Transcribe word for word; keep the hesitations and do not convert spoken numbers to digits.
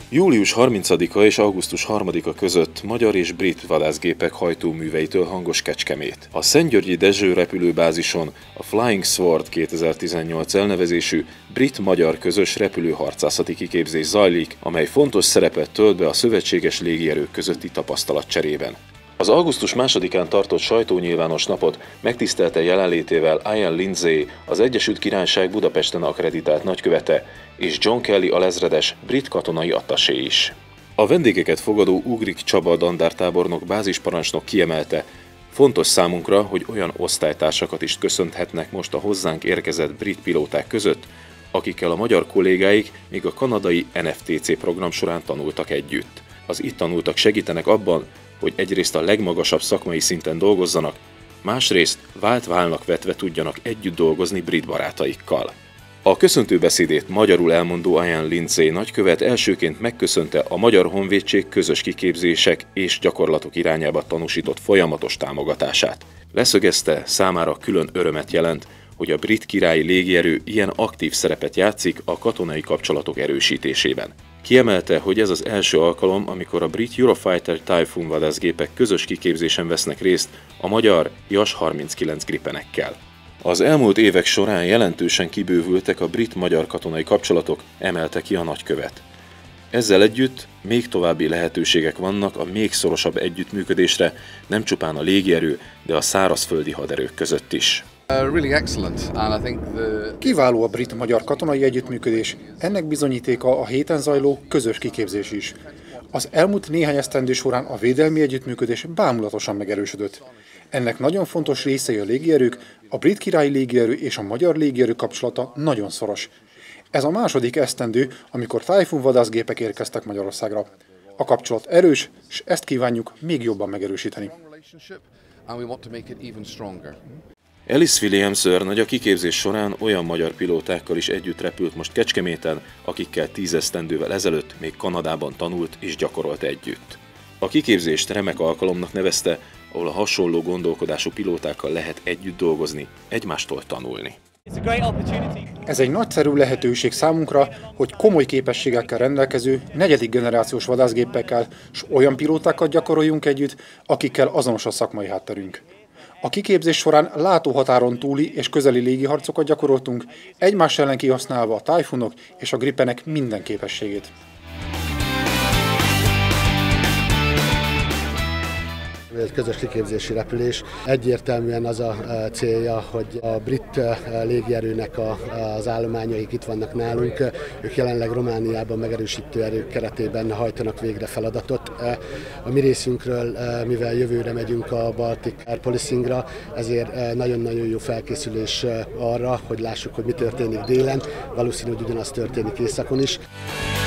Július harmincadika és augusztus harmadika között magyar és brit vadászgépek hajtóműveitől hangos Kecskemét. A Szentgyörgyi Dezső repülőbázison a Flying Sword kétezer-tizennyolc elnevezésű brit-magyar közös repülőharcászati kiképzés zajlik, amely fontos szerepet tölt be a szövetséges légierők közötti tapasztalatcserében. Az augusztus másodikán tartott sajtónyilvános napot megtisztelte jelenlétével Ian Lindsay, az Egyesült Királyság Budapesten akkreditált nagykövete, és John Kelly alezredes brit katonai attasé is. A vendégeket fogadó Ugrik Csaba dandártábornok bázisparancsnok kiemelte, fontos számunkra, hogy olyan osztálytársakat is köszönhetnek most a hozzánk érkezett brit pilóták között, akikkel a magyar kollégáik még a kanadai en ef té cé program során tanultak együtt. Az itt tanultak segítenek abban, hogy egyrészt a legmagasabb szakmai szinten dolgozzanak, másrészt vált válnak vetve tudjanak együtt dolgozni brit barátaikkal. A köszöntőbeszédét magyarul elmondó Ian Lindsay nagykövet elsőként megköszönte a Magyar Honvédség közös kiképzések és gyakorlatok irányába tanúsított folyamatos támogatását. Leszögezte, számára külön örömet jelent, hogy a brit királyi légierő ilyen aktív szerepet játszik a katonai kapcsolatok erősítésében. Kiemelte, hogy ez az első alkalom, amikor a brit Eurofighter Typhoon vadászgépek közös kiképzésen vesznek részt a magyar Jas harminckilenc Gripenekkel. Az elmúlt évek során jelentősen kibővültek a brit-magyar katonai kapcsolatok, emelte ki a nagykövet. Ezzel együtt még további lehetőségek vannak a még szorosabb együttműködésre, nem csupán a légierő, de a szárazföldi haderők között is. Kiváló a brit-magyar katonai együttműködés, ennek bizonyítéka a héten zajló közös kiképzés is. Az elmúlt néhány esztendő során a védelmi együttműködés bámulatosan megerősödött. Ennek nagyon fontos részei a légierők, a brit királyi légierő és a magyar légierő kapcsolata nagyon szoros. Ez a második esztendő, amikor Typhoon vadászgépek érkeztek Magyarországra. A kapcsolat erős, és ezt kívánjuk még jobban megerősíteni. Ellis Williams őrnagy a kiképzés során olyan magyar pilótákkal is együtt repült most Kecskeméten, akikkel tíz esztendővel ezelőtt még Kanadában tanult és gyakorolt együtt. A kiképzést remek alkalomnak nevezte, ahol a hasonló gondolkodású pilótákkal lehet együtt dolgozni, egymástól tanulni. Ez egy nagyszerű lehetőség számunkra, hogy komoly képességekkel rendelkező negyedik generációs vadászgépekkel és olyan pilótákat gyakoroljunk együtt, akikkel azonos a szakmai hátterünk. A kiképzés során látóhatáron túli és közeli légiharcokat gyakoroltunk, egymás ellen kihasználva a Typhoonok és a Gripenek minden képességét. Egy közös kiképzési repülés. Egyértelműen az a célja, hogy a brit légierőnek az állományaik itt vannak nálunk. Ők jelenleg Romániában megerősítő erők keretében hajtanak végre feladatot. A mi részünkről, mivel jövőre megyünk a Baltic Air Policingra, ezért nagyon-nagyon jó felkészülés arra, hogy lássuk, hogy mi történik délen. Valószínű, hogy ugyanaz történik északon is.